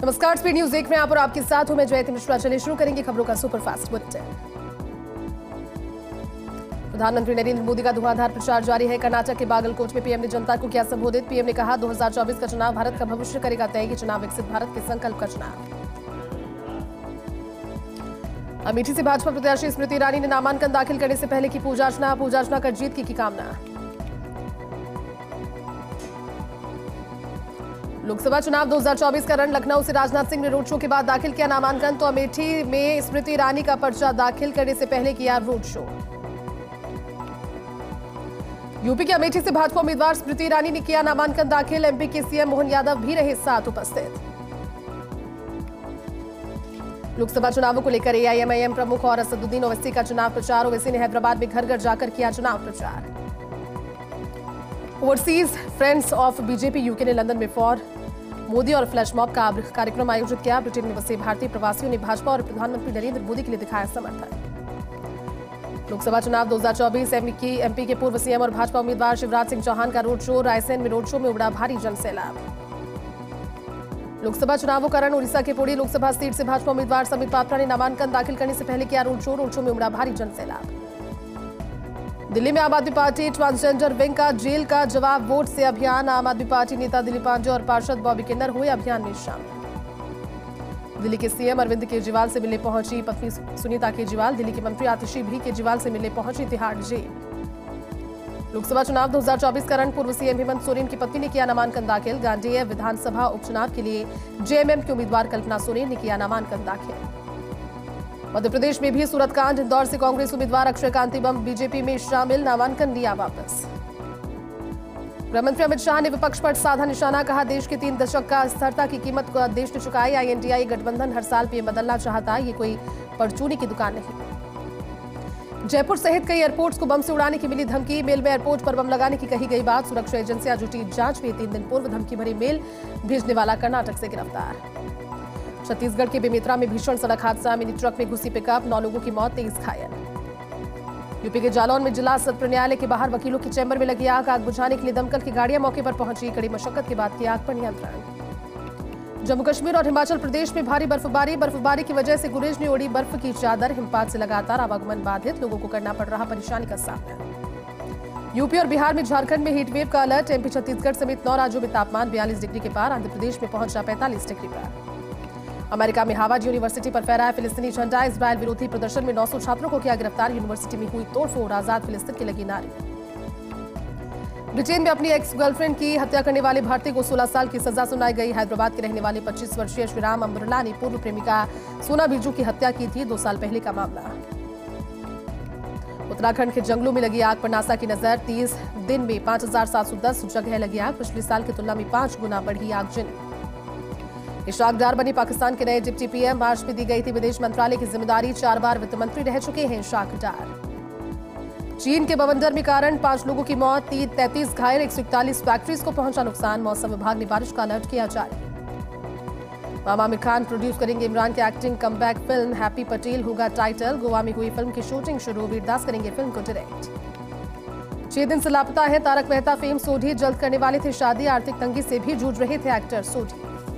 नमस्कार, speed news 1 में आप और आपके साथ हूं मैं जयति मिश्रा। चलिए शुरू करेंगे खबरों का सुपरफास्ट बुलेटिन। प्रधानमंत्री नरेंद्र मोदी का धुआंधार प्रचार जारी है। कर्नाटक के बागलकोट में पीएम ने जनता को किया संबोधित। पीएम ने कहा 2024 का चुनाव भारत का भविष्य करेगा तय। ये चुनाव विकसित भारत के संकल्प का चुनाव। अमेठी से भाजपा प्रत्याशी स्मृति ईरानी ने नामांकन दाखिल करने से पहले की पूजा अर्चना कर जीत की कामना। लोकसभा चुनाव 2024 का रण। लखनऊ से राजनाथ सिंह ने रोड शो के बाद दाखिल किया नामांकन, तो अमेठी में स्मृति ईरानी का पर्चा दाखिल करने से पहले किया रोड शो। यूपी के अमेठी से भाजपा उम्मीदवार स्मृति ईरानी ने किया नामांकन दाखिल। एमपी के सीएम मोहन यादव भी रहे साथ उपस्थित। लोकसभा चुनावों को लेकर एआईएमआईएम प्रमुख और असदुद्दीन ओवैसी का चुनाव प्रचार। ओवैसी ने हैदराबाद में घर घर जाकर किया चुनाव प्रचार। Overseas friends of BJP UK ने लंदन में फॉर मोदी और फ्लैश मॉब का कार्यक्रम आयोजित किया। ब्रिटेन में बसे भारतीय प्रवासियों ने भाजपा और प्रधानमंत्री नरेंद्र मोदी के लिए दिखाया समर्थन। लोकसभा चुनाव 2024 एमपी के पूर्व सीएम और भाजपा उम्मीदवार शिवराज सिंह चौहान का रोड शो। रायसेन में रोड शो में उमड़ा भारी जनसैलाब। लोकसभा चुनावों का रण। उड़ीसा के पुरी लोकसभा सीट से भाजपा उम्मीदवार समित पात्रा ने नामांकन दाखिल करने से पहले किया रोड शो में उमड़ा भारी जनसैलाब। दिल्ली में Aam Aadmi party transgender wing का जेल का जवाब वोट से अभियान। आम आदमी पार्टी नेता दिलीप पांडे और पार्षद बॉबी किन्नर हुए अभियान में शामिल। दिल्ली के सीएम अरविंद केजरीवाल से मिलने पहुंची पत्नी सुनीता केजरीवाल। दिल्ली के मंत्री आतिशी भी केजरीवाल से मिलने पहुंची तिहाड़ जेल। लोकसभा चुनाव 2024 का रण। पूर्व सीएम हेमंत सोरेन की पत्नी ने किया नामांकन दाखिल। गांडेय विधानसभा उपचुनाव के लिए जेएमएम की उम्मीदवार कल्पना सोरेन ने किया नामांकन दाखिल। मध्य प्रदेश में भी सूरतकांड। इंदौर से कांग्रेस उम्मीदवार अक्षय कांति बम बीजेपी में शामिल, नामांकन लिया वापस। गृहमंत्री अमित शाह ने विपक्ष पर साधा निशाना। कहा देश के 3 दशक का स्थिरता की कीमत को देश ने चुकाई। आईएनडीआई गठबंधन हर साल पीएम बदलना चाहता, ये कोई परचूनी की दुकान नहीं। जयपुर सहित कई एयरपोर्ट्स को बम से उड़ाने की मिली धमकी। मेल में एयरपोर्ट पर बम लगाने की कही गई बात। सुरक्षा एजेंसियां जुटी जांच में। 3 दिन पूर्व धमकी भरी मेल भेजने वाला कर्नाटक से गिरफ्तार। छत्तीसगढ़ के बेमेतरा में भीषण सड़क हादसा। मिनी ट्रक में घुसी पिकअप, 9 लोगों की मौत, 23 घायल। यूपी के जालौन में जिला सत्र न्यायालय के बाहर वकीलों के चैम्बर में लगी आग बुझाने के लिए दमकल की गाड़ियां मौके पर पहुंची। कड़ी मशक्कत के बाद किया आग पर नियंत्रण। जम्मू कश्मीर और हिमाचल प्रदेश में भारी बर्फबारी की वजह से गुरेज ने ओढ़ी बर्फ की चादर। हिमपात से लगातार आवागमन बाधित, लोगों को करना पड़ रहा परेशानी का सामना। यूपी और बिहार में झारखंड में हीटवेव का अलर्ट। एमपी छत्तीसगढ़ समेत 9 राज्यों में तापमान 42 डिग्री के पार। आंध्र प्रदेश में पहुंचा 45 डिग्री पर। अमेरिका में हार्वर्ड यूनिवर्सिटी पर फहराया फिलिस्तीनी झंडा। इजरायल विरोधी प्रदर्शन में 900 छात्रों को किया गिरफ्तार। यूनिवर्सिटी में हुई तोड़फोड़, आजाद फिलिस्तीन की लगी नारे। ब्रिटेन में अपनी एक्स गर्लफ्रेंड की हत्या करने वाले भारतीय को 16 साल की सजा सुनाई गई। हैदराबाद के रहने वाले 25 वर्षीय श्रीराम अम्बरला ने पूर्व प्रेमिका सोना बिजू की हत्या की थी। 2 साल पहले का मामला। उत्तराखंड के जंगलों में लगी आग पर नासा की नजर। 30 दिन में 5710 जगह लगी आग। पिछले साल की तुलना में 5 गुना बढ़ी आगजनी। इशराक डार बनी पाकिस्तान के नए डिप्टी पीएम। मार्च में दी गई थी विदेश मंत्रालय की जिम्मेदारी। 4 बार वित्त मंत्री रह चुके हैं इशराक डार। चीन के बवंडर में कारण 5 लोगों की मौत, 33 घायल। 141 फैक्ट्रीज को पहुंचा नुकसान। मौसम विभाग ने बारिश का अलर्ट किया जारी। आमिर खान प्रोड्यूस करेंगे इमरान की acting comeback film. Happy Patel होगा टाइटल। गोवा में हुई फिल्म की शूटिंग शुरू। वीरदास करेंगे फिल्म को डायरेक्ट। 6 दिन से लापता है तारक मेहता फेम सोढ़ी। जल्द करने वाले थे शादी। आर्थिक तंगी से भी जूझ रहे थे एक्टर सोढ़ी।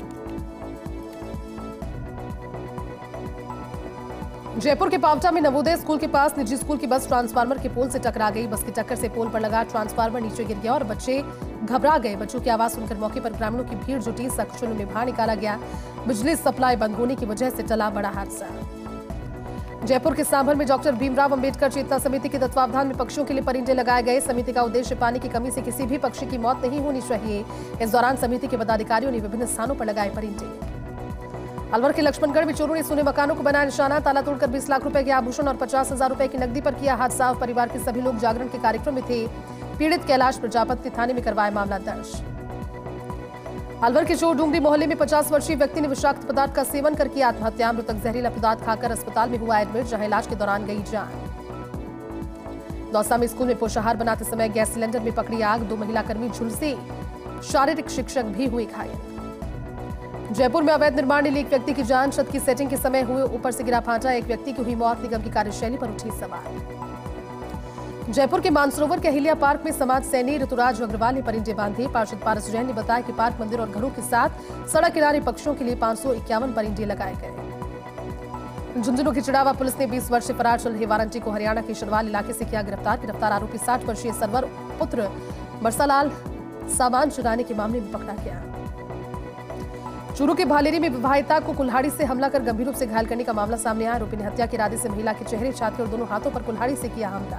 जयपुर के पावटा में नवोदय स्कूल के पास निजी स्कूल की बस ट्रांसफार्मर के पोल से टकरा गई। बस की टक्कर से पोल पर लगा ट्रांसफार्मर नीचे गिर गया और बच्चे घबरा गए। बच्चों की आवाज सुनकर मौके पर ग्रामीणों की भीड़ जुटी। सक्शन में बाहर निकाला गया। बिजली सप्लाई बंद होने की वजह से टला बड़ा हादसा। जयपुर के सांभर में डॉक्टर भीमराव अंबेडकर चेतना समिति के तत्वावधान में पक्षियों के लिए परिंदे लगाए गए। समिति का उद्देश्य पानी की कमी से किसी भी पक्षी की मौत नहीं होनी चाहिए। इस दौरान समिति के पदाधिकारियों ने विभिन्न स्थानों पर लगाए परिंदे। अलवर के लक्ष्मणगढ़ में चोरों ने सोने मकानों को बनाया निशाना। ताला तोड़कर 20 लाख रुपए के आभूषण और 50,000 रुपए की नकदी पर किया हाथ साफ। परिवार के सभी लोग जागरण के कार्यक्रम में थे। पीड़ित कैलाश प्रजापति थाने में करवाया मामला दर्ज। अलवर के चोर डूंगरी मोहल्ले में 50 वर्षीय व्यक्ति ने विषाक्त पदार्थ का सेवन कर किया आत्महत्या। मृतक जहरीला पदार्थ खाकर अस्पताल में हुआ एडमिट, जहां इलाज के दौरान गई जान। दौसा में स्कूल में पोषाहार बनाते समय गैस सिलेंडर में पकड़ी आग। 2 महिला कर्मी झुलसे। शारीरिक शिक्षक भी हुए घायल। जयपुर में अवैध निर्माण ने ली एक व्यक्ति की जान। छत की सेटिंग के समय हुए ऊपर से गिरा फांटा। एक व्यक्ति की हुई मौत। निगम की कार्यशैली पर उठी सवाल। जयपुर के मानसरोवर के अहिल्या पार्क में समाज सेनी ऋतुराज अग्रवाल ने परिंदे बांधे। पार्षद पारस जैन ने बताया कि पार्क, मंदिर और घरों के साथ सड़क किनारे पक्षियों के लिए 551 परिंदे लगाए गए। झुंझुनू की चिड़ावा पुलिस ने 20 वर्ष से फरार चल रहे वारंटी को हरियाणा के शरवाल इलाके से किया गिरफ्तार आरोपी 60 वर्षीय सरवर पुत्र बरसालाल सामान चुराने के मामले में पकड़ा गया। चूरू के भालेरी में विवाहिता को कुल्हाड़ी से हमला कर गंभीर रूप से घायल करने का मामला सामने आया। आरोपी ने हत्या के इरादे से महिला के चेहरे, छाती और दोनों हाथों पर कुल्हाड़ी से किया हमला।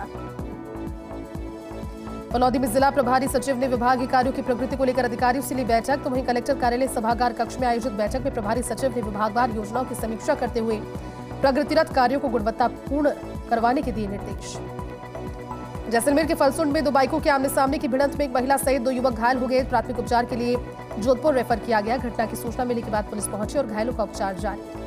फलौदी में जिला प्रभारी सचिव ने विभागीय कार्यों की प्रगति को लेकर अधिकारियों से ली बैठक। तो वहीं कलेक्टर कार्यालय सभागार कक्ष में आयोजित बैठक में प्रभारी सचिव ने विभागवार योजनाओं की समीक्षा करते हुए प्रगतिरत कार्यों को गुणवत्तापूर्ण करवाने के दिए निर्देश। जैसलमेर के फलसुंड में 2 बाइकों के आमने सामने की भिड़ंत में एक महिला सहित 2 युवक घायल हो गए। प्राथमिक उपचार के लिए जोधपुर रेफर किया गया। घटना की सूचना मिलने के बाद पुलिस पहुंची और घायलों का उपचार जारी।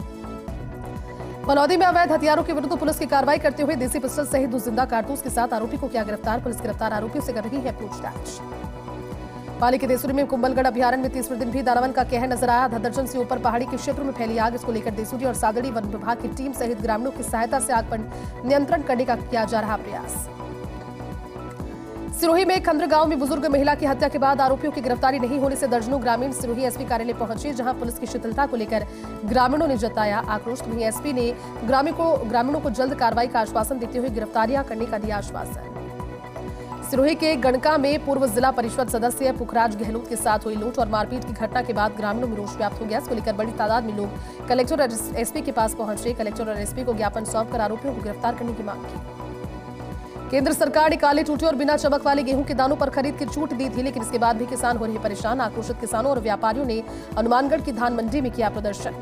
फलौदी में अवैध हथियारों के विरुद्ध पुलिस की कार्रवाई करते हुए देसी पिस्टल सहित 2 जिंदा कारतूस के साथ आरोपी को किया गिरफ्तार। पुलिस गिरफ्तार आरोपियों से कर रही है पूछताछ। पाली के देसूरी में कुंभलगढ़ अभयारण्य में 30वें दिन भी दानवन का कहर नजर आया। 10 दर्जन से ऊपर पहाड़ी के क्षेत्र में फैली आग। इसको लेकर देसूरी और सादड़ी वन विभाग की टीम सहित ग्रामीणों की सहायता से आग पर नियंत्रण करने का किया जा रहा प्रयास। सिरोही में खंद्र गांव में बुजुर्ग महिला की हत्या के बाद आरोपियों की गिरफ्तारी नहीं होने से दर्जनों ग्रामीण सिरोही एसपी कार्यालय पहुंचे, जहां पुलिस की शिथिलता को लेकर ग्रामीणों ने जताया आक्रोश। वहीं एसपी ने ग्रामीणों को जल्द कार्रवाई का आश्वासन देते हुए गिरफ्तारियां करने का दिया आश्वासन। सिरोही के गणका में पूर्व जिला परिषद सदस्य पुखराज गहलोत के साथ हुई लूट और मारपीट की घटना के बाद ग्रामीणों में रोष व्याप्त हो गया। इसको लेकर बड़ी तादाद में लोग कलेक्टर और एसपी के पास पहुंचे। कलेक्टर और एसपी को ज्ञापन सौंपकर आरोपियों को गिरफ्तार करने की मांग की। केंद्र सरकार ने काले टूटे और बिना चमक वाले गेहूं के दानों पर खरीद की छूट दी थी, लेकिन इसके बाद भी किसान हो रहे परेशान। आक्रोशित किसानों और व्यापारियों ने हनुमानगढ़ की धान मंडी में किया प्रदर्शन।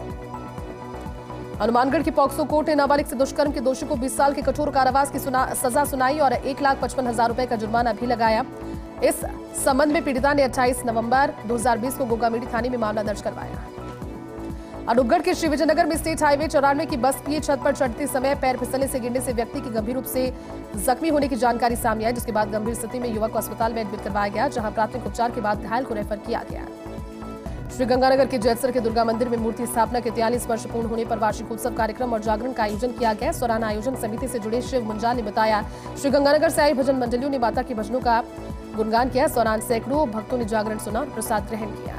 हनुमानगढ़ की पॉक्सो कोर्ट ने नाबालिग से दुष्कर्म के दोषी को 20 साल के कठोर कारावास की सजा सुनाई और 1,55,000 रुपए का जुर्माना भी लगाया। इस संबंध में पीड़िता ने 28 नवंबर 2020 को गोगामेडी थाने में मामला दर्ज करवाया। अनूपगढ़ के श्री विजयनगर में स्टेट हाईवे 94 की बस की छत पर चढ़ते समय पैर फिसलने से गिरने से व्यक्ति की गंभीर रूप से जख्मी होने की जानकारी सामने आई, जिसके बाद गंभीर स्थिति में युवक को अस्पताल में एडमिट करवाया गया, जहां प्राथमिक उपचार के बाद घायल को रेफर किया गया। श्रीगंगानगर के जैतसर के दुर्गा मंदिर में मूर्ति स्थापना के 43 वर्ष पूर्ण होने पर वार्षिक उत्सव कार्यक्रम और जागरण का आयोजन किया गया। इस दौरान आयोजन समिति से जुड़े शिव मुंजाल ने बताया, श्रीगंगानगर से आई भजन मंडलियों ने माता के भजनों का गुणगान किया। इस दौरान सैकड़ों भक्तों ने जागरण सुना और प्रसाद ग्रहण किया।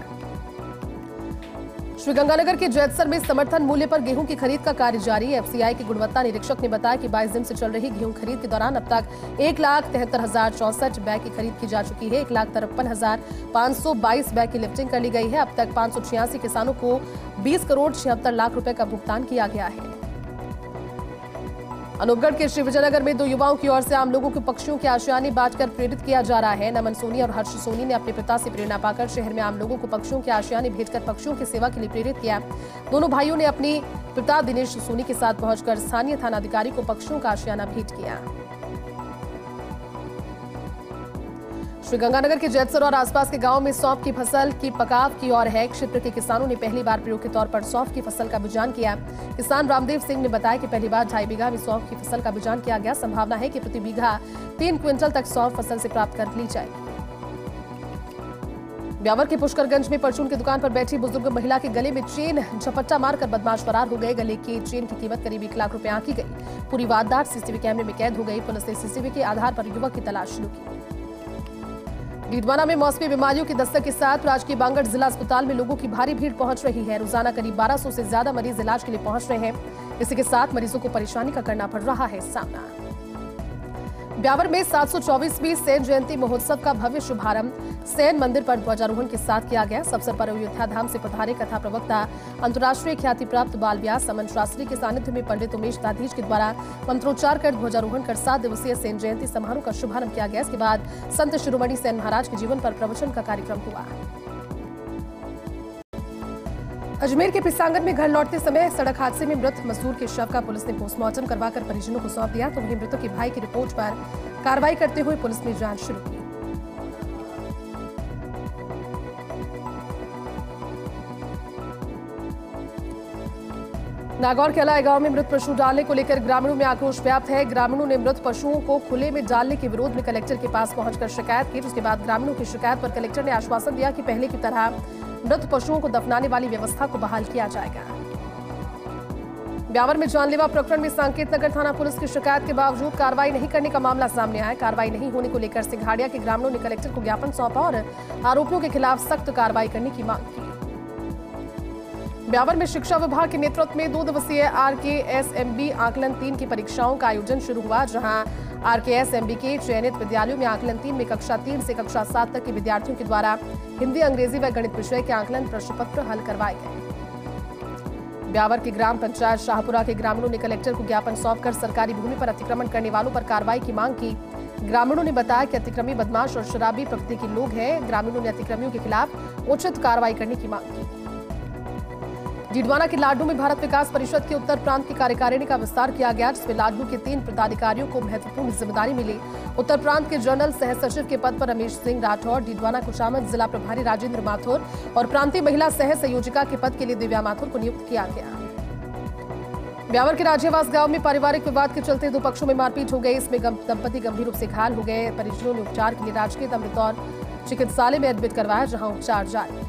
श्रीगंगानगर के जैतसर में समर्थन मूल्य पर गेहूं की खरीद का कार्य जारी है। एफसीआई के गुणवत्ता निरीक्षक ने बताया कि 22 दिन से चल रही गेहूं खरीद के दौरान अब तक 1,73,064 बैग की खरीद की जा चुकी है। 1,53,522 बैग की लिफ्टिंग कर ली गई है। अब तक 586 किसानों को 20 करोड़ 76 लाख रुपए का भुगतान किया गया है। अनूपगढ़ के श्री विजयनगर में 2 युवाओं की ओर से आम लोगों को पक्षियों के आशियाने बांटकर प्रेरित किया जा रहा है। नमन सोनी और हर्ष सोनी ने अपने पिता से प्रेरणा पाकर शहर में आम लोगों को पक्षियों के आशियाने भेजकर पक्षियों की सेवा के लिए प्रेरित किया। दोनों भाइयों ने अपने पिता दिनेश सोनी के साथ पहुंचकर स्थानीय थानाधिकारी को पक्षियों का आशियाना भेंट किया। श्रीगंगानगर के जैतसर और आसपास के गांव में सौंफ की फसल की पकाव की ओर है। क्षेत्र के किसानों ने पहली बार प्रयोग के तौर पर सौंफ की फसल का बिजान किया। किसान रामदेव सिंह ने बताया कि पहली बार 2.5 बीघा में सौंफ की फसल का बिजान किया गया। संभावना है कि प्रति बीघा 3 क्विंटल तक सौंफ फसल से प्राप्त कर ली जाएगी। ब्यावर के पुष्करगंज में परचून की दुकान पर बैठी बुजुर्ग महिला के गले में चेन झपट्टा मारकर बदमाश फरार हो गए। गले की चेन की कीमत करीब 1 लाख रुपए आंकी गई। पूरी वारदात सीसीटीवी कैमरे में कैद हो गई। पुलिस ने सीसीटीवी के आधार पर युवक की तलाश शुरू की। डीडवाना में मौसमी बीमारियों की दस्तक के साथ राजकीय बांगड़ जिला अस्पताल में लोगों की भारी भीड़ पहुंच रही है। रोजाना करीब 1200 से ज्यादा मरीज इलाज के लिए पहुंच रहे हैं। इसी के साथ मरीजों को परेशानी का करना पड़ रहा है सामना। ब्यावर में 724वीं सैन जयंती महोत्सव का भव्य शुभारंभ सैन मंदिर पर ध्वजारोहण के साथ किया गया। इस अवसर पर अयोध्या धाम से पधारे कथा प्रवक्ता अंतर्राष्ट्रीय ख्याति प्राप्त बाल व्यास अमन शास्त्री के सानिध्य में पंडित उमेश दाधीच के द्वारा मंत्रोच्चार कर ध्वजारोहण कर 7 दिवसीय सैन जयंती समारोह का शुभारंभ किया गया। इसके बाद संत शिरोमणि सैन महाराज के जीवन पर प्रवचन का कार्यक्रम हुआ। अजमेर के पिसांगन में घर लौटते समय सड़क हादसे में मृत मजदूर के शव का पुलिस ने पोस्टमार्टम करवाकर परिजनों को सौंप दिया। तो वहीं मृतक के भाई की रिपोर्ट पर कार्रवाई करते हुए पुलिस ने जांच शुरू की। नागौर के अलाय गांव में मृत पशु डालने को लेकर ग्रामीणों में आक्रोश व्याप्त है। ग्रामीणों ने मृत पशुओं को खुले में डालने के विरोध में कलेक्टर के पास पहुंचकर शिकायत की। उसके बाद ग्रामीणों की शिकायत पर कलेक्टर ने आश्वासन दिया कि पहले की तरह मृत पशुओं को दफनाने वाली व्यवस्था को बहाल किया जाएगा। ब्यावर में जानलेवा प्रकरण में संकेत नगर थाना पुलिस की शिकायत के बावजूद कार्रवाई नहीं करने का मामला सामने आया। कार्रवाई नहीं होने को लेकर सिंघाड़िया के ग्रामीणों ने कलेक्टर को ज्ञापन सौंपा और आरोपियों के खिलाफ सख्त कार्रवाई करने की मांग की। ब्यावर में शिक्षा विभाग के नेतृत्व में 2 दिवसीय RKSMB आकलन 3 की परीक्षाओं का आयोजन शुरू हुआ, जहां RKSMB के चयनित विद्यालयों में आकलन 3 में कक्षा 3 से कक्षा 7 तक के विद्यार्थियों के द्वारा हिंदी, अंग्रेजी व गणित विषय के आकलन प्रश्न पत्र हल करवाए गए। ब्यावर के ग्राम पंचायत शाहपुरा के ग्रामीणों ने कलेक्टर को ज्ञापन सौंपकर सरकारी भूमि पर अतिक्रमण करने वालों पर कार्रवाई की मांग की। ग्रामीणों ने बताया कि अतिक्रमी बदमाश और शराबी प्रकृति के लोग हैं। ग्रामीणों ने अतिक्रमियों के खिलाफ उचित कार्रवाई करने की मांग की। डीडवाना के लाडनू में भारत विकास परिषद के उत्तर प्रांत की कार्यकारिणी का विस्तार किया गया, जिसमें लाडनू के 3 पदाधिकारियों को महत्वपूर्ण जिम्मेदारी मिली। उत्तर प्रांत के जनरल सह सचिव के पद पर रमेश सिंह राठौर, डीडवाना कुचामन जिला प्रभारी राजेंद्र माथुर और प्रांतीय महिला सह संयोजिका के पद के लिए दिव्या माथुर को नियुक्त किया गया। ब्यावर के राज्यवास गांव में पारिवारिक विवाद के चलते 2 पक्षों में मारपीट हो गई। इसमें दंपति गंभीर रूप से घायल हो गए। परिजनों ने उपचार के लिए राजकीय अमृतौर चिकित्सालय में एडमिट करवाया, जहां उपचार जारी।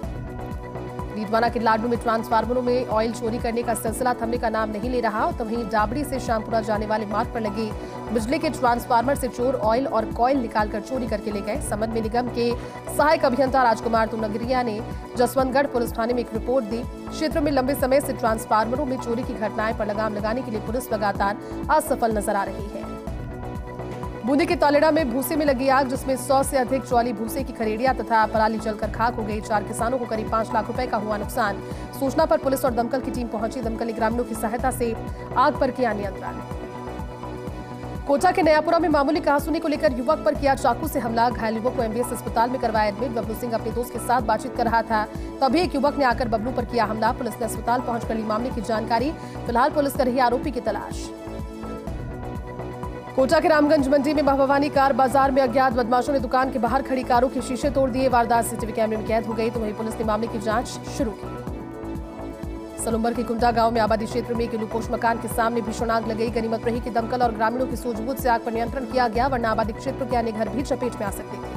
डीडवाना के लाडनू में ट्रांसफार्मरों में ऑयल चोरी करने का सिलसिला थमने का नाम नहीं ले रहा, तो वहीं डाबड़ी से श्यामपुरा जाने वाले मार्ग पर लगी बिजली के ट्रांसफार्मर से चोर ऑयल और कॉयल निकालकर चोरी करके ले गए। संबंध में निगम के सहायक अभियंता राजकुमार तुनगरिया ने जसवंतगढ़ पुलिस थाने में एक रिपोर्ट दी। क्षेत्र में लंबे समय से ट्रांसफार्मरों में चोरी की घटनाएं पर लगाम लगाने के लिए पुलिस लगातार असफल नजर आ रही है। बूंदी के तालेड़ा में भूसे में लगी आग, जिसमें 100 से अधिक ट्रॉली भूसे की खरेड़ियां तथा पराली जलकर खाक हो गई। 4 किसानों को करीब 5 लाख रुपए का हुआ नुकसान। सूचना पर पुलिस और दमकल की टीम पहुंची। दमकल ने ग्रामीणों की सहायता से आग पर किया नियंत्रण। कोटा के नयापुरा में मामूली कहासुनी को लेकर युवक पर किया चाकू से हमला। घायल युवक को MBS अस्पताल में करवाया एडमिट। बबलू सिंह अपने दोस्त के साथ बातचीत कर रहा था, तभी एक युवक ने आकर बबलू पर किया हमला। पुलिस ने अस्पताल पहुंचकर ली मामले की जानकारी। फिलहाल पुलिस कर रही आरोपी की तलाश। कोटा के रामगंज मंडी में भवानी कार बाजार में अज्ञात बदमाशों ने दुकान के बाहर खड़ी कारों के शीशे तोड़ दिए। वारदात CCTV कैमरे में कैद हो गई, तो वहीं पुलिस ने मामले की जांच शुरू की। सलुम्बर के कुंटा गांव में आबादी क्षेत्र में एक लूपोश मकान के सामने भीषण आग लग गई। गनीमत रही कि दमकल और ग्रामीणों की सूझबूझ से आग पर नियंत्रण किया गया, वरना आबादी क्षेत्र के अन्य घर भी चपेट में आ सकते थे।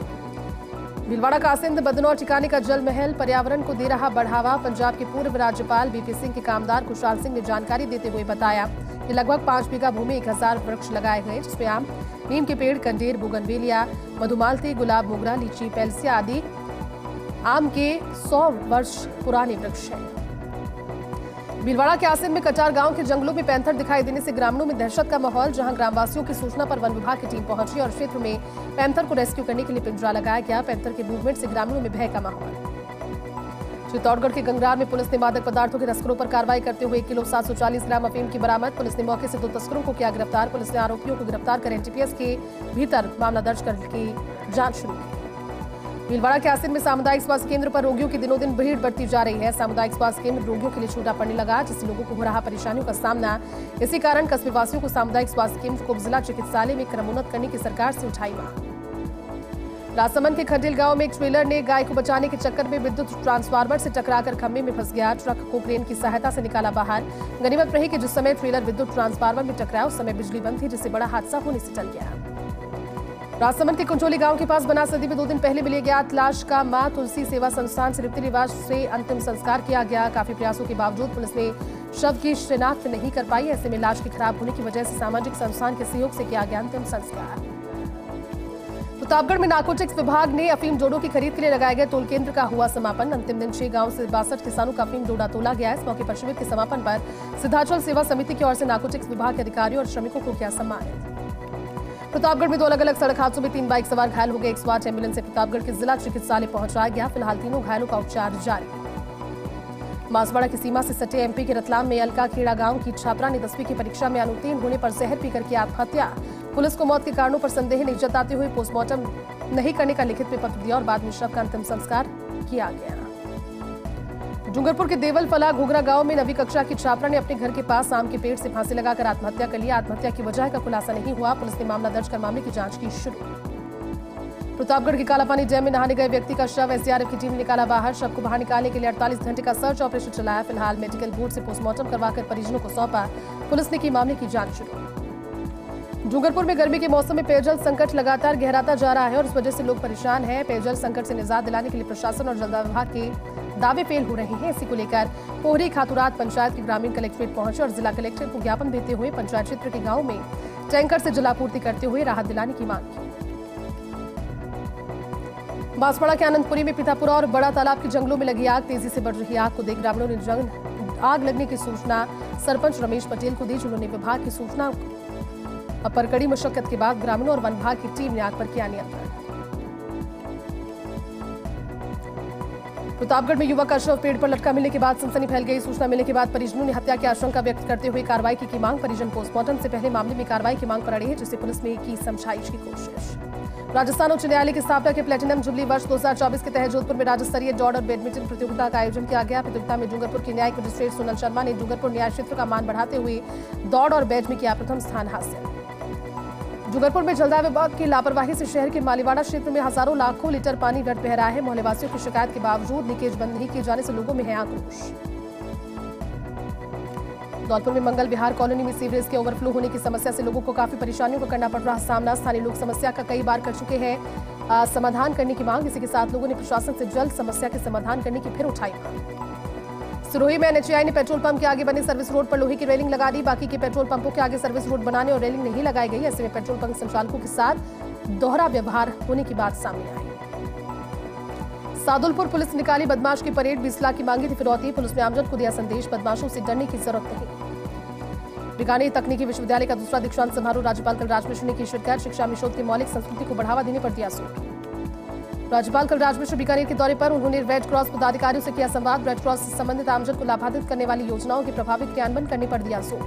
भीलवाड़ा का आसिंद बदनौर ठिकाने का जल महल पर्यावरण को दे रहा बढ़ावा। पंजाब के पूर्व राज्यपाल BP सिंह के कामदार खुशहाल सिंह ने जानकारी देते हुए बताया कि लगभग 5 बीघा भूमि 1000 वृक्ष लगाए गए, जिसमें आम, नीम के पेड़, कंडेर, बोगनवेलिया, मधुमालती, गुलाब, मोगरा, लीची, पेल्सिया आदि आम के 100 वर्ष पुराने वृक्ष हैं। भीलवाड़ा के आसिंद में कटार गांव के जंगलों में पैंथर दिखाई देने से ग्रामीणों में दहशत का माहौल, जहां ग्रामवासियों की सूचना पर वन विभाग की टीम पहुंची और क्षेत्र में पैंथर को रेस्क्यू करने के लिए पिंजरा लगाया गया। पैंथर के मूवमेंट से ग्रामीणों में भय का माहौल। चित्तौड़गढ़ के गंगरार में पुलिस ने मादक पदार्थों के तस्करों पर कार्रवाई करते हुए 1 किलो 740 ग्राम अफीम की बरामद। पुलिस ने मौके से 2 तस्करों को किया गिरफ्तार। पुलिस ने आरोपियों को गिरफ्तार कर NTPS के भीतर मामला दर्ज करके जांच शुरू की। भीलवाड़ा के आसिंद में सामुदायिक स्वास्थ्य केंद्र पर रोगियों की दिनों दिन भीड़ बढ़ती जा रही है। सामुदायिक स्वास्थ्य केंद्र रोगियों के लिए छूटा पड़ने लगा, जिससे लोगों को हो रहा परेशानियों का सामना। इसी कारण कस्बे वासियों को सामुदायिक स्वास्थ्य केंद्र को जिला चिकित्सालय में क्रमोन्नत करने की सरकार से उठाई मांग। राजसमंद के खड्डेल गांव में एक ट्रेलर ने गाय को बचाने के चक्कर में विद्युत ट्रांसफार्मर से टकराकर खंभे में फंस गया। ट्रक को क्रेन की सहायता से निकाला बाहर। गनीमत रही कि जिस समय ट्रेलर विद्युत ट्रांसफार्मर में टकराया, उस समय बिजली बंद थी, जिससे बड़ा हादसा होने से टल गया। राजसमंद के कुंचोली गांव के पास बनास नदी में 2 दिन पहले मिली अज्ञात लाश का मां तुलसी सेवा संस्थान से रीति रिवाज से अंतिम संस्कार किया गया। काफी प्रयासों के बावजूद पुलिस ने शव की शिनाख्त नहीं कर पाई। ऐसे में लाश के खराब होने की वजह से सामाजिक संस्थान के सहयोग से किया गया अंतिम संस्कार। प्रतापगढ़ में नारकोटिक्स विभाग ने अफीम डोडो की खरीद के लिए लगाए गए तोल केंद्र का हुआ समापन। अंतिम दिन 6 गांव से 62 किसानों का अफीम डोडा तोला गया। इस मौके पर शिविर के समापन पर सिद्धाचल सेवा समिति की ओर से नारकोटिक्स विभाग के अधिकारियों और श्रमिकों को किया सम्मानित। प्रतापगढ़ में 2 अलग-अलग सड़क हादसों में 3 बाइक सवार घायल हो गए। एक स्वाट एम्बुलेंस से प्रतापगढ़ के जिला चिकित्सालय पहुंचाया गया। फिलहाल तीनों घायलों का उपचार जारी। बांसवाड़ा की सीमा से सटे MP के रतलाम में अलका खेड़ा गांव की छात्रा ने 10वीं की परीक्षा में अनुत्तीर्ण होने पर जहर पीकर की आत्महत्या। पुलिस को मौत के कारणों पर संदेह नहीं जताते हुए पोस्टमार्टम नहीं करने का लिखित में पत्र दिया और बाद में शव का अंतिम संस्कार किया गया। डूंगरपुर के देवलफला घोघरा गांव में 9वीं कक्षा की छात्रा ने अपने घर के पास आम के पेड़ से फांसी लगाकर आत्महत्या कर लिया। आत्महत्या की वजह का खुलासा नहीं हुआ। पुलिस ने मामला दर्ज कर मामले की जांच की शुरू। प्रतापगढ़ के कालापानी डैम में नहाने गए व्यक्ति का शव SDRF की टीम ने निकाला बाहर। शव को बाहर निकालने के लिए 48 घंटे का सर्च ऑपरेशन चलाया। फिलहाल मेडिकल बोर्ड से पोस्टमार्टम करवाकर परिजनों को सौंपा। पुलिस ने की मामले की जांच शुरू। डूंगरपुर में गर्मी के मौसम में पेयजल संकट लगातार गहराता जा रहा है और इस वजह से लोग परेशान हैं। पेयजल संकट से निजात दिलाने के लिए प्रशासन और जल विभाग के दावे फेल हो रहे हैं। इसी को लेकर पोहरी खातुरात पंचायत के ग्रामीण कलेक्ट्रेट पहुंचे और जिला कलेक्टर को ज्ञापन देते हुए पंचायत क्षेत्र के गांव में टैंकर से जलापूर्ति करते हुए राहत दिलाने की मांग की। बांसवाड़ा के आनंदपुरी में पीतापुरा और बड़ा तालाब के जंगलों में लगी आग। तेजी से बढ़ रही आग को देख ग्रामीणों ने आग लगने की सूचना सरपंच रमेश पटेल को दी, जिन्होंने विभाग की सूचना पर कड़ी मशक्कत के बाद ग्रामीणों और वन विभाग की टीम ने आग पर किया नियंत्रण। प्रतापगढ़ में युवक का शव पेड़ पर लटका मिलने के बाद सनसनी फैल गई। सूचना मिलने के बाद परिजनों ने हत्या की आशंका व्यक्त करते हुए कार्रवाई की मांग। परिजन पोस्टमार्टम से पहले मामले में कार्रवाई की मांग पर अड़े हैं, जिससे पुलिस ने की समझाइश की कोशिश। राजस्थान उच्च न्यायालय की स्थापना के प्लेटिनम जुबली वर्ष 2024 के तहत जोधपुर में राज्य स्तरीय दौड़ और बैडमिंटन प्रतियोगिता का आयोजन किया गया। प्रतियोगिता में डूंगरपुर के न्यायिक मजिस्ट्रेट सोनल शर्मा ने डूंगरपुर न्याय क्षेत्र का मान बढ़ाते हुए दौड़ और बैच में किया प्रथम स्थान हासिल। डूंगरपुर में जलदाय विभाग की लापरवाही से शहर के मालीवाड़ा क्षेत्र में हजारों लाखों लीटर पानी व्यर्थ बह रहा है। मोहल्लेवासियों की शिकायत के बावजूद लीकेज बंद नहीं किए जाने से लोगों में है आक्रोश। धौलपुर में मंगल विहार कॉलोनी में सीवरेज के ओवरफ्लो होने की समस्या से लोगों को काफी परेशानियों का करना पड़ रहा सामना। स्थानीय लोग समस्या का कई बार कर चुके हैं समाधान करने की मांग। इसी के साथ लोगों ने प्रशासन से जल्द समस्या के समाधान करने की फिर उठाई मांग। सिरोही में एनएचएआई ने पेट्रोल पंप के आगे बने सर्विस रोड पर लोहे की रेलिंग लगा दी। बाकी के पेट्रोल पंपों के आगे सर्विस रोड बनाने और रेलिंग नहीं लगाई गई। ऐसे में पेट्रोल पंप संचालकों के साथ दोहरा व्यवहार होने की बात सामने आई। सादुलपुर पुलिस ने निकाली बदमाश की परेड। 20 लाख की मांगी थी फिरौती। पुलिस ने आमजन को दिया संदेश, बदमाशों से डरने की जरूरत नहीं। बीकानेर तकनीकी विश्वविद्यालय का दूसरा दीक्षांत समारोह राज्यपाल कलराज मिश्र ने की शिरकत। शिक्षा में शोध की मौलिक संस्कृति को बढ़ावा देने पर दिया जोर। राज्यपाल कलराज मिश्र बीकानेर के दौरे पर उन्होंने रेड क्रॉस पदाधिकारियों से किया संवाद। रेड क्रॉस से संबंधित आमजन को लाभान्वित करने वाली योजनाओं के प्रभावी क्रियान्वयन करने पर दिया जोर।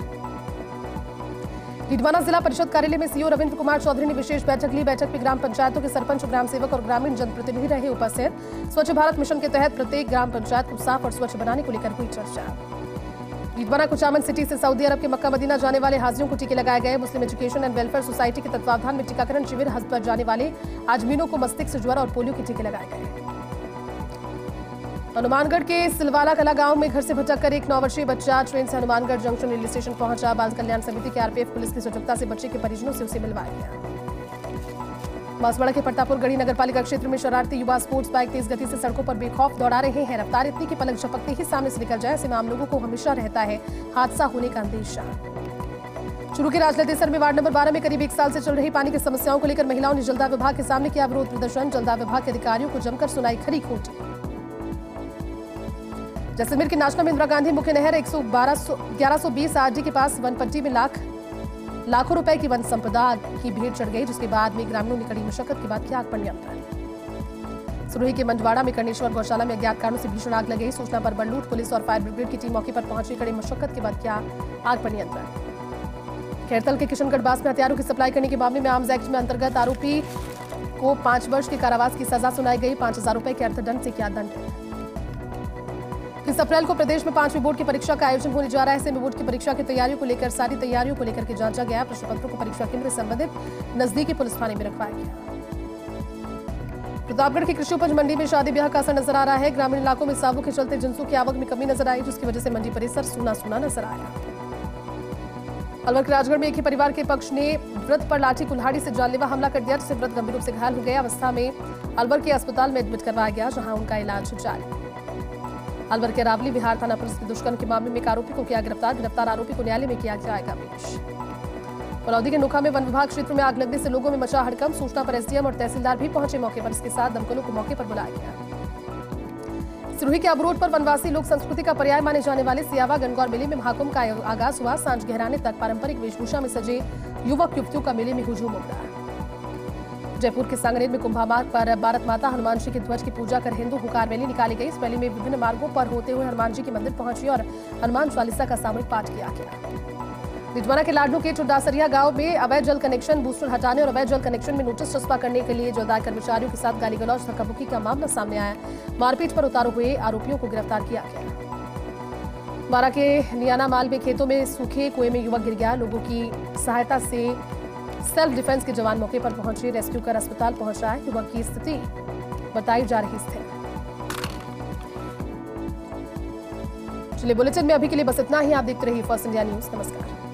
डीडवाना जिला परिषद कार्यालय में सीओ रविंद्र कुमार चौधरी ने विशेष बैठक ली। बैठक में ग्राम पंचायतों के सरपंच, ग्राम सेवक और ग्रामीण जनप्रतिनिधि रहे उपस्थित। स्वच्छ भारत मिशन के तहत प्रत्येक ग्राम पंचायत को साफ और स्वच्छ बनाने को लेकर हुई चर्चा। डीडवाना कुचामन सिटी से सऊदी अरब के मक्का मदीना जाने वाले हाजियों को टीके लगाए गए। Muslim education and welfare society के तत्वावधान में टीकाकरण शिविर। हज पर जाने वाले आजमीनों को मस्तिष्क ज्वर और पोलियो के टीके लगाए गए। हनुमानगढ़ के सिलवाला कला गांव में घर से भटककर एक 9 वर्षीय बच्चा ट्रेन से हनुमानगढ़ जंक्शन रेलवे स्टेशन पहुंचा। बाल कल्याण समिति के आरपीएफ पुलिस की सजगता से बच्चे के परिजनों से उसे मिलवाया गया। बांसवाड़ा के प्रतापपुर गढ़ी नगरपालिका क्षेत्र में शरारती युवा स्पोर्ट्स बाइक तेज गति से सड़कों पर बेखौफ दौड़ा रहे हैं। रफ्तार इतनी कि पलक झपकते ही सामने से निकल जाए। ऐसे में आम लोगों को हमेशा रहता है हादसा होने का अंदेशा। चूरू के राजलदेसर में वार्ड नंबर 12 में करीब 1 साल से चल रही पानी की समस्याओं को लेकर महिलाओं ने जलदाय विभाग के सामने किया विरोध प्रदर्शन। जलदाय विभाग के अधिकारियों को जमकर सुनाई खरी खोटी। जैसलमेर के नाचना में इंदिरा गांधी मुख्य नहर 1120 आरडी के पास वनपट्टी में लाखों रुपए की वन संपदा की भीड़ चढ़ गई, जिसके बाद में ग्रामीणों ने कड़ी मशक्कत के बाद किया आग पर नियंत्रण। सिरोही के मंडवाड़ा में कर्णेश्वर गौशाला में अज्ञात कारणों से भीषण आग लगी। सूचना पर बरलूट पुलिस और फायर ब्रिगेड की टीम मौके पर पहुंची। कड़ी मशक्कत के बाद किया आग पर नियंत्रण। खैरतल के किशनगढ़ बास में हथियारों की सप्लाई करने के मामले में आर्म्स एक्ट में अंतर्गत आरोपी को 5 वर्ष के कारावास की सजा सुनाई गई। 5000 रुपए के अर्थदंड से किया दंड। 30 अप्रैल को प्रदेश में 5वीं बोर्ड की परीक्षा का आयोजन होने जा रहा है। ऐसे में बोर्ड की परीक्षा की तैयारियों को लेकर सारी तैयारियों को लेकर के जांचा गया। प्रश्न पत्रों को परीक्षा केंद्र से संबंधित नजदीकी पुलिस थाने में रखवाया गया। प्रतापगढ़ की कृषि उपज मंडी में शादी ब्याह का असर नजर आ रहा है। ग्रामीण इलाकों में सावों के चलते जिंसों की आवक में कमी नजर आई, जिसकी वजह से मंडी परिसर सूना सूना नजर आया। अलवर के राजगढ़ में एक ही परिवार के पक्ष ने व्रत पर लाठी कुल्हाड़ी से जानलेवा हमला कर दिया, जिससे व्रत गंभीर रूप से घायल हो गया। अवस्था में अलवर के अस्पताल में एडमिट करवाया गया, जहां उनका इलाज जारी। अलवर के रावली विहार थाना पुलिस के दुष्कर्म के मामले में एक आरोपी को किया गिरफ्तार आरोपी को न्यायालय में किया जाएगा पेश। पलौदी के नोखा में वन विभाग क्षेत्र में आग लगने से लोगों में मचा हड़कंप। सूचना पर एसडीएम और तहसीलदार भी पहुंचे मौके पर। इसके साथ दमकलों को मौके पर बुलाया गया। सिरोही के अबरोड पर वनवासी लोक संस्कृति का पर्याय माने जाने वाले सियावा गणगौर मेले में महाकुंभ का आगाज हुआ। सांझ गहराने तक पारंपरिक वेशभूषा में सजे युवक युवतियों का मेले में हुजूम उमड़ा। जयपुर के सांगनेर में कुंभा मार्ग पर भारत माता हनुमान जी के ध्वज की पूजा कर हिंदू हुकार रैली निकाली गई। इस रैली में विभिन्न मार्गों पर होते हुए हनुमान जी के मंदिर पहुंची और हनुमान चालीसा का सामूहिक पाठ किया गया। डीडवाना के लाडनू के चुड्डासरिया गांव में अवैध जल कनेक्शन बूस्टर हटाने और अवैध जल कनेक्शन में नोटिस चस्पा करने के लिए जलदाय कर्मचारियों के साथ गाली गलौज धक्कामुक्की का मामला सामने आया। मारपीट पर उतारू हुए आरोपियों को गिरफ्तार किया गया। बारा के नियाना माल में खेतों में सूखे कुएं में युवक गिर गया। लोगों की सहायता से सेल्फ डिफेंस के जवान मौके पर पहुंचे, रेस्क्यू कर अस्पताल पहुंचा है। युवक की स्थिति बताई जा रही स्थिर। चलिए बुलेटिन में अभी के लिए बस इतना ही। आप देखते रहिए फर्स्ट इंडिया न्यूज। नमस्कार।